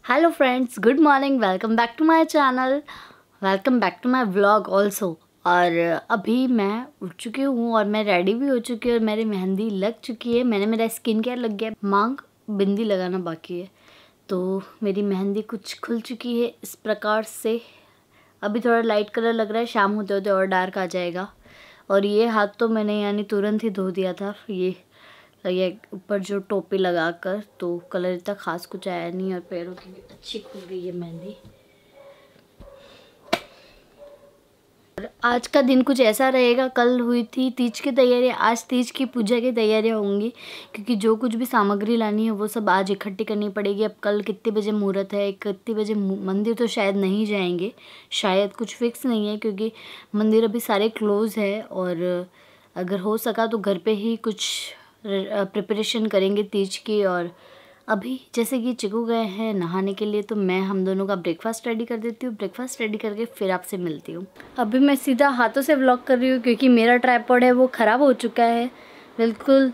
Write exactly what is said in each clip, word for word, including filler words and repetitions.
Hello friends, good morning. Welcome back to my channel, welcome back to my vlog also. और अभी मैं उठ चुकी हूँ और मैं रेडी भी हो चुकी हूँ और मेरी मेहंदी लग चुकी है। मैंने मेरा स्किन केयर लग गया, मांग बिंदी लगाना बाकी है। तो मेरी मेहंदी कुछ खुल चुकी है इस प्रकार से। अभी थोड़ा लाइट कलर लग रहा है, शाम होते होते और डार्क आ जाएगा। और ये हाथ तो मैंने यानी तुरंत ही धो दिया था, ये ये ऊपर जो टोपी लगाकर, तो कलर इतना खास कुछ आया नहीं और पैरों की अच्छी खुल गई है मेहंदी। और आज का दिन कुछ ऐसा रहेगा, कल हुई थी तीज की तैयारी, आज तीज की पूजा की तैयारियां होंगी, क्योंकि जो कुछ भी सामग्री लानी है वो सब आज इकट्ठी करनी पड़ेगी। अब कल कितने बजे मुहूर्त है, कितने बजे मंदिर तो शायद नहीं जाएंगे, शायद कुछ फिक्स नहीं है, क्योंकि मंदिर अभी सारे क्लोज़ है। और अगर हो सका तो घर पे ही कुछ प्रिपरेशन करेंगे तीज की। और अभी जैसे कि चिकू गए हैं नहाने के लिए, तो मैं हम दोनों का ब्रेकफास्ट रेडी कर देती हूँ। ब्रेकफास्ट रेडी करके फिर आपसे मिलती हूँ। अभी मैं सीधा हाथों से व्लॉग कर रही हूँ, क्योंकि मेरा ट्राइपॉड है वो ख़राब हो चुका है, बिल्कुल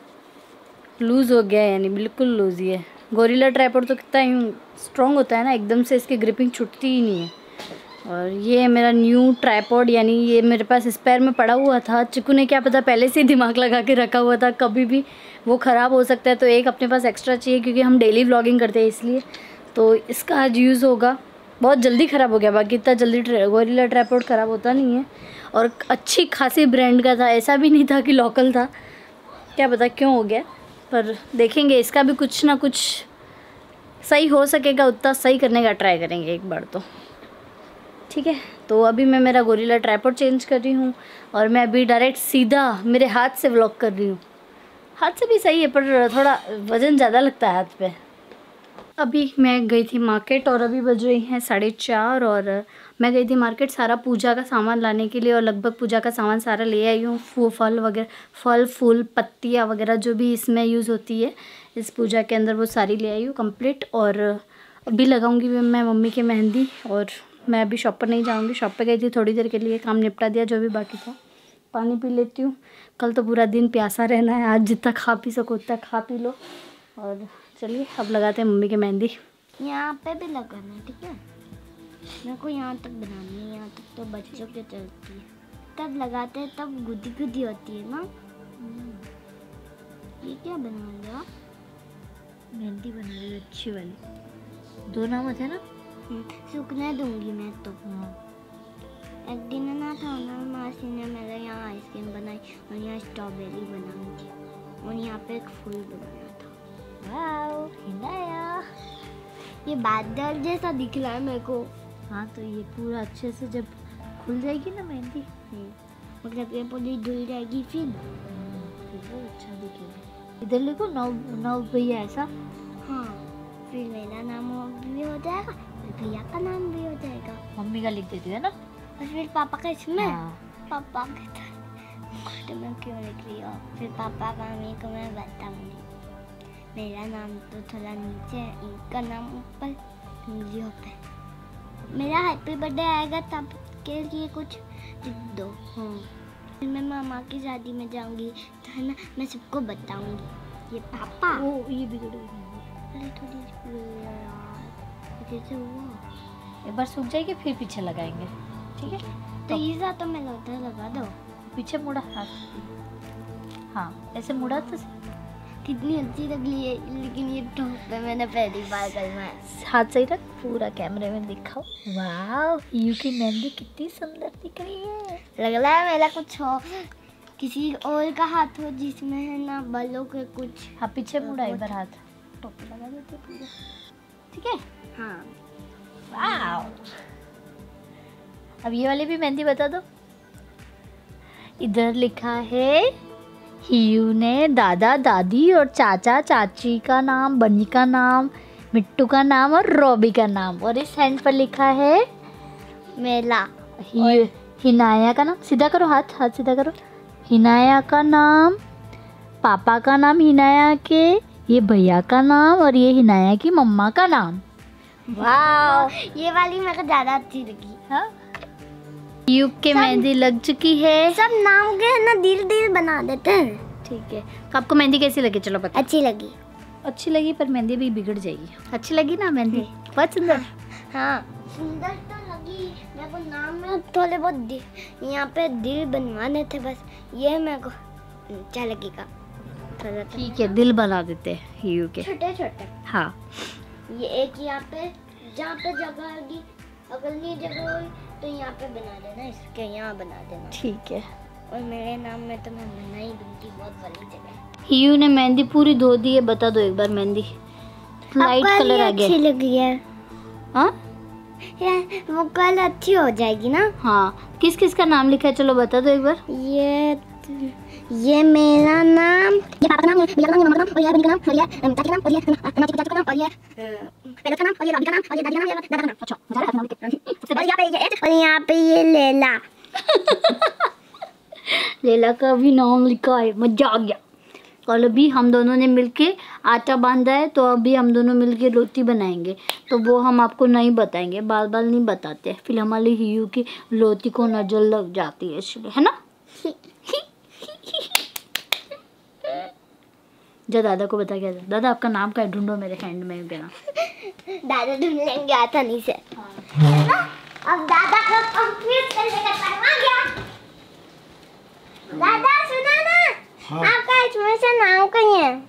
लूज़ हो गया है, यानी बिल्कुल लूज़ ही है। गोरिल्ला ट्राइपॉड तो कितना यूँ स्ट्रॉन्ग होता है ना, एकदम से इसकी ग्रिपिंग छूटती ही नहीं है। और ये है मेरा न्यू ट्राइपॉड, यानी ये मेरे पास स्पेयर में पड़ा हुआ था। चिकू ने क्या पता पहले से ही दिमाग लगा के रखा हुआ था, कभी भी वो ख़राब हो सकता है, तो एक अपने पास एक्स्ट्रा चाहिए, क्योंकि हम डेली व्लॉगिंग करते हैं इसलिए। तो इसका आज यूज़ होगा। बहुत जल्दी ख़राब हो गया, बाकी इतना जल्दी गोरिल्ला ट्राइपॉड ख़राब होता नहीं है। और अच्छी खासी ब्रांड का था, ऐसा भी नहीं था कि लोकल था, क्या पता क्यों हो गया। पर देखेंगे, इसका भी कुछ ना कुछ सही हो सकेगा उतना सही करने का ट्राई करेंगे एक बार तो, ठीक है। तो अभी मैं मेरा गोरिल्ला ट्राइपॉड चेंज कर रही हूँ और मैं अभी डायरेक्ट सीधा मेरे हाथ से व्लॉग कर रही हूँ। हाथ से भी सही है, पर थोड़ा वज़न ज़्यादा लगता है हाथ पे। अभी मैं गई थी मार्केट और अभी बज रही हैं साढ़े चार, और मैं गई थी मार्केट सारा पूजा का सामान लाने के लिए, और लगभग पूजा का सामान सारा ले आई हूँ। फू फल वगैरह, फल फूल पत्तियाँ वगैरह जो भी इसमें यूज़ होती है इस पूजा के अंदर, वो सारी ले आई हूँ कंप्लीट। और अभी लगाऊँगी मैं मम्मी की मेहंदी। और मैं अभी शॉप पर नहीं जाऊँगी, शॉप पर गई थी थोड़ी देर के लिए, काम निपटा दिया जो भी बाकी था। पानी पी लेती हूँ, कल तो पूरा दिन प्यासा रहना है, आज जितना खा पी सको उतना खा पी लो। और चलिए अब लगाते हैं मम्मी की मेहंदी। यहाँ पे भी लगाना है, ठीक है। मेरे को यहाँ तक बनानी है, यहाँ तक तो बच्चों के चलती है, तब लगाते हैं तब गुदी गुदी होती है ना। ये क्या बना लिया? मेहंदी बना रही है अच्छी वाली, दो नाम होते हैं ना। सूखने दूंगी मैं तो। एक दिन ना था ना, मासी ने मेरे यहाँ आइसक्रीम बनाई और यहाँ स्ट्रॉबेरी बनाई और यहाँ पे एक फूल बनाया था। वाओ, हिंदाया। ये बादल जैसा दिख रहा है मेरे को। हाँ, तो ये पूरा अच्छे से जब खुल जाएगी ना मेहंदी, मतलब ये पूरी धुल जाएगी, फिर वो अच्छा दिखेगा। इधर लिखो नौ नौ भैया, ऐसा। हाँ, फिर मेरा नाम भी हो जाएगा, भैया का नाम भी हो जाएगा। मम्मी का लिख देती है ना, और फिर पापा का इसमें। हाँ। पापा का तो मैं क्यों लिख रही हूँ? फिर पापा का मम्मी को मैं बताऊंगी। मेरा नाम तो थोड़ा नीचे, इनका नाम ऊपर, वीडियो पे। मेरा हैप्पी बर्थडे आएगा तब के लिए कुछ लिख दो। हाँ, फिर मैं मामा की शादी में जाऊंगी तो है ना, मैं सबको बताऊंगी। ये पापा, वो ये भी थोड़ी अरे थोड़ी यार कैसे हुआ? एक बार सूख जाएगी फिर पीछे लगाएंगे, ठीक है। तो ये सा तो मैं उधर लगा दो, पीछे मुड़ा हाथ, हाँ ऐसे मुड़ा तो कितनी अच्छी लग रही है, लेकिन ये टॉप पे मैंने पहली बार करना है। हाथ सही रख, पूरा कैमरे में दिखाओ। वाह, यू की मेहंदी कितनी सुंदर दिख रही है। लग रहा है मेरा कुछ हो, किसी और का हाथ हो जिसमें है ना बालों के कुछ। हाँ, पीछे मुड़ा एक बार हाथ, टोपी लगा देते पूरा, ठीक है। हाँ, वाह। अब ये वाली भी मेहंदी बता दो। इधर लिखा है हियू ने दादा दादी और चाचा चाची का नाम, बन्नी का नाम, मिट्टू का नाम और रॉबी का नाम। और इस हैंड पर लिखा है मेला। हि, हिनाया का नाम। सीधा करो हाथ, हाथ सीधा करो। हिनाया का नाम, पापा का नाम हिनाया के, ये भैया का नाम और ये हिनाया की मम्मा का नाम। वाह, ये वाली मेरे को ज़्यादा अच्छी लगी। हाँ, युग के मेहंदी लग चुकी है। सब नाम के है ना दिल दिल बना देते हैं। ठीक है, तो आपको मेहंदी कैसी लगी? चलो बता। अच्छी लगी। अच्छी लगी पर मेहंदी भी बिगड़ जाएगी। अच्छी लगी ना मेहंदी? बहुत सुंदर। हाँ सुंदर तो लगी। मेरे को नाम में थोड़े बहुत दिल यहाँ पे दिल बनवाने थे बस, ये मेरे को अच्छा लगेगा। ठीक है, दिल बना देते हैं यू के छोटे छोटे। हाँ ये एक यहाँ पे जहाँ पे जगह होगी, अगर ये जगह होगी तो यहाँ पे बना देना, इसके यहाँ बना देना। ठीक है। और मेरे नाम में तो मैं बना ही दूंगी, बहुत बड़ी जगह। हियू ने मेहंदी पूरी धो दी है, बता दो एक बार। मेहंदी लाइट कलर आ गया। अच्छी लगी है। हाँ वो कल अच्छी हो जाएगी ना। हाँ, किस किस का नाम लिखा है चलो बता दो एक बार। ये ये मेरा नाम, ये पापा का नाम, मेरा नाम, मम्मा का नाम, और ये बनी का नाम, और ये चाची का नाम, और ये नाची का चाची का नाम, और ये पेला का नाम, और ये राबी का नाम, और ये दादी का नाम, ये दादा का नाम। अच्छा मजा आ रहा है। सबसे बड़ी यहाँ पे ये एज, और यहाँ पे ये लैला। लैला का भी नाम लिखा है, मजा आ गया। और अभी हम दोनों ने मिलके आटा बांधा है, तो अभी हम दोनों मिलके रोटी बनाएंगे, तो वो हम आपको नहीं बताएंगे, बाल बाल नहीं बताते, फिर हमारी हियू की रोटी को नजर लग जाती है इसलिए, है ना। जो दादा को बता के दादा आपका नाम क्या है, ढूंढो मेरे हैंड में देना। दादा ढूंढ लेंगे आसानी से। अब दादा को कंप्लीट करने का टाइम आ गया। दादा सुना ना। हाँ। आपका इसमें से नाम कहीं है,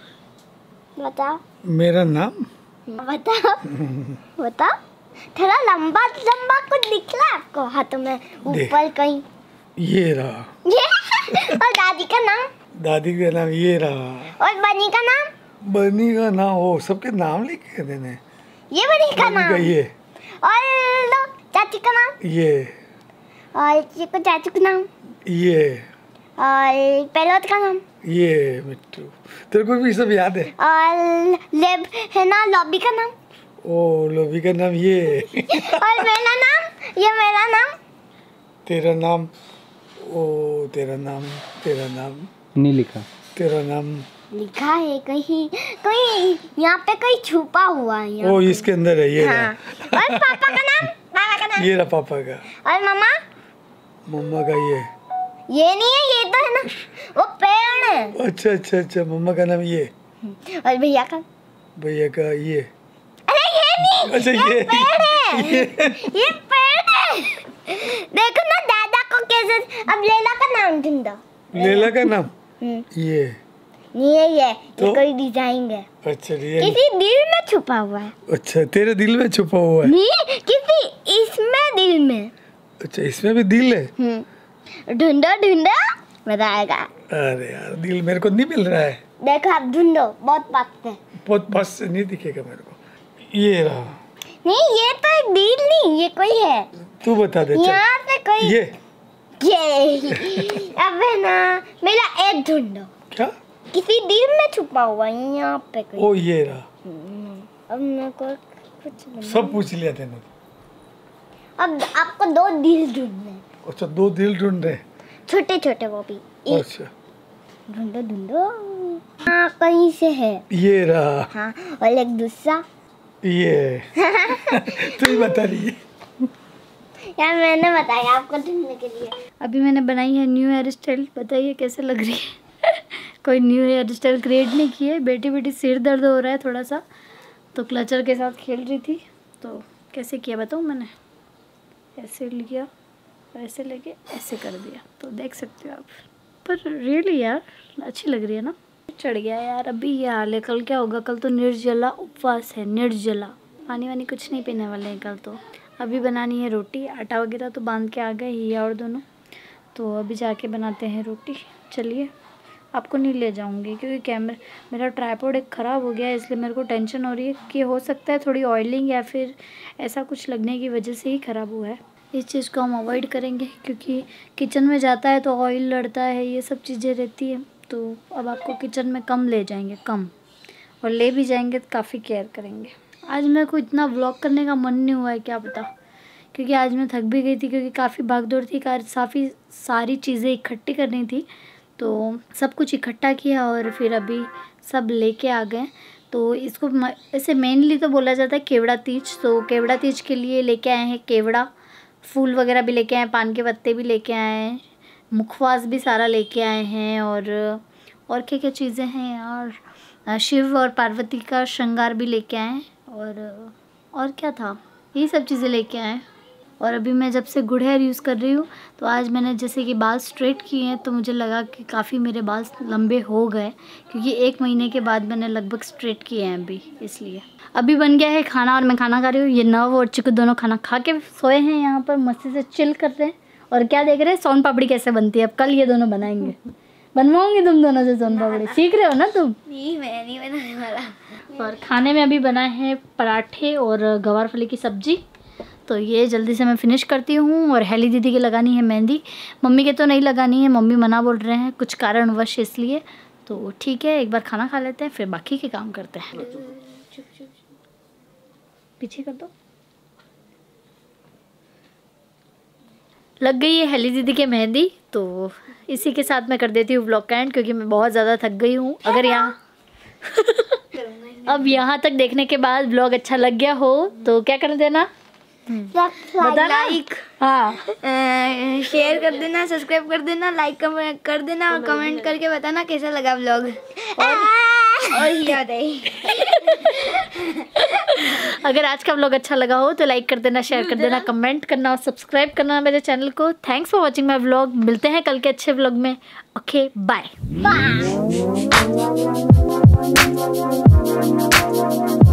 बताओ। मेरा नाम बताओ बताओ। थोड़ा लंबा लंबा कुछ दिख रहा है आपको हाथों में ऊपर कहीं? ये रहा। ये और दादी का नाम? दादी का नाम ये रहा। और बनी का नाम? बनी का नाम, हो सबके नाम लिखे देने। ये बनी का नाम का ये। और लो चाची का नाम? ये। और ये को चाची का नाम? ये। और पेलोत का नाम? ये मिट्टू, तेरे को भी सब याद है। और लेब है ना, लॉबी का नाम? ओ लोबी का नाम ये। और मेरा नाम, ये मेरा नाम। तेरा नाम, ओ तेरा नाम, तेरा नाम नहीं लिखा। तेरा नाम लिखा है कहीं कहीं, यहाँ पे कहीं छुपा हुआ है यहाँ ओ पे। इसके अंदर है ये। हाँ। और पापा का नाम? पापा का नाम? ये रहा पापा का। और मम्मा? मम्मा का ये। ये नहीं है, ये तो है ना वो पेड़ है। अच्छा अच्छा अच्छा, मम्मा का नाम ये। और भैया का? भैया का ये। अरे ये नहीं, अच्छा ये ये पेड़ है। ये, ये पेड़ है। देखो ना दादा को कैसे। अब लैला का नाम ढूंढो। लैला का नाम हम्म। ये नहीं है ये, तो? ये कोई डिजाइन है। अच्छा रियल। किसी दिल में छुपा हुआ है। अच्छा तेरे दिल में छुपा हुआ है। नहीं, किसी इसमें दिल में। अच्छा इसमें भी दिल है। हम्म। ढूंढो ढूंढो, मजा आएगा। अरे यार दिल मेरे को नहीं मिल रहा है। देखो आप ढूंढो, बहुत पास है। बहुत पास से नहीं दिखेगा मेरे को। ये रहा। नहीं ये तो एक दिल नहीं, ये कोई है। तू बता दे चल। यहाँ पे कोई ये ये अब है ना, मेरा एक ढूंढो। क्या? किसी दिल में छुपा हुआ है यहाँ पे कोई। ओ ये रहा। अब मेरे को कुछ नहीं। सब पूछ लिया तेने। अब आपको दो दिल ढूंढने हैं। अच्छा दो दिल ढूंढ रहे। छोटे छोटे वो भी। एक अच्छा ढूंढो ढूंढो, हाँ कहीं से है। ये रहा। हाँ और एक दूसरा। ये तू ही बता रही है। यार मैंने बताया आपको ढूंढने के लिए। अभी मैंने बनाई है न्यू हेयर स्टाइल, बताइए कैसे लग रही है। कोई न्यू हेयर स्टाइल क्रिएट नहीं की है, बेटी बेटी सिर दर्द हो रहा है थोड़ा सा, तो क्लचर के साथ खेल रही थी, तो कैसे किया बताऊँ मैंने। ऐसे लिया, ऐसे लेके ऐसे कर दिया, तो देख सकते हो आप। पर रियली यार अच्छी लग रही है ना। चढ़ गया यार, अभी ये हाल है, कल क्या होगा। कल तो निर्जला उपवास है, निर्जला, पानी वानी कुछ नहीं पीने वाले हैं कल तो। अभी बनानी है रोटी, आटा वगैरह तो बांध के आ गए हिया और दोनों, तो अभी जाके बनाते हैं रोटी। चलिए, आपको नहीं ले जाऊंगी क्योंकि कैमरा मेरा ट्राइपॉड एक ख़राब हो गया है, इसलिए मेरे को टेंशन हो रही है कि हो सकता है थोड़ी ऑयलिंग या फिर ऐसा कुछ लगने की वजह से ही ख़राब हुआ है। इस चीज़ को हम अवॉइड करेंगे क्योंकि किचन में जाता है तो ऑयल लड़ता है, ये सब चीज़ें रहती है। तो अब आपको किचन में कम ले जाएंगे, कम, और ले भी जाएंगे तो काफ़ी केयर करेंगे। आज मेरे को इतना व्लॉग करने का मन नहीं हुआ है, क्या पता, क्योंकि आज मैं थक भी गई थी क्योंकि काफ़ी भागदौड़ थी, काफ़ी सारी चीज़ें इकट्ठी करनी थी, तो सब कुछ इकट्ठा किया और फिर अभी सब लेके आ गए। तो इसको ऐसे मेनली तो बोला जाता है केवड़ा तीज, तो केवड़ा तीज के लिए लेके आए हैं केवड़ा, फूल वगैरह भी लेके आए हैं, पान के पत्ते भी लेके आए हैं, मुखवास भी सारा लेके आए हैं, और और क्या क्या चीज़ें हैं यार, शिव और पार्वती का श्रृंगार भी लेके आए और और क्या था, यही सब चीज़ें लेके आए। और अभी मैं जब से गुड हेयर यूज़ कर रही हूँ तो आज मैंने जैसे कि बाल स्ट्रेट किए हैं तो मुझे लगा कि काफ़ी मेरे बाल लंबे हो गए, क्योंकि एक महीने के बाद मैंने लगभग स्ट्रेट किए हैं अभी, इसलिए। अभी बन गया है खाना और मैं खाना खा रही हूँ। ये नव और चिकू दोनों खाना खा के सोए हैं यहाँ पर, मस्ती से चिल कर रहे हैं। और क्या देख रहे हैं, सोन पापड़ी कैसे बनती है। अब कल ये दोनों बनाएंगे। बनवाऊंगी तुम दोनों से सोन पापड़ी, सीख रहे हो ना तुम? नहीं, मैं नहीं बनाने वाला। और खाने में अभी बनाए हैं पराठे और गवार फली की सब्जी। तो ये जल्दी से मैं फिनिश करती हूँ। और हेली दीदी की लगानी है मेहंदी, मम्मी के तो नहीं लगानी है, मम्मी मना बोल रहे हैं कुछ कारणवश, इसलिए। तो ठीक है, एक बार खाना खा लेते हैं फिर बाकी के काम करते हैं। पीछे कर दो। लग गई है हेली दीदी के मेहंदी, तो इसी के साथ मैं कर देती हूँ व्लॉग का एंड, क्योंकि मैं बहुत ज़्यादा थक गई हूँ। अगर यहाँ अब यहाँ तक देखने के बाद व्लॉग अच्छा लग गया हो तो क्या कर देना, बता, लाइक, हाँ, शेयर कर देना, सब्सक्राइब कर देना, लाइक कर देना और कमेंट करके बताना कैसा लगा व्लॉग। और और ये बताइए अगर आज का व्लॉग अच्छा लगा हो तो लाइक कर देना, शेयर कर देना, कमेंट करना और सब्सक्राइब करना मेरे चैनल को। Thanks for watching my vlog. मिलते हैं कल के अच्छे व्लॉग में। Okay, bye.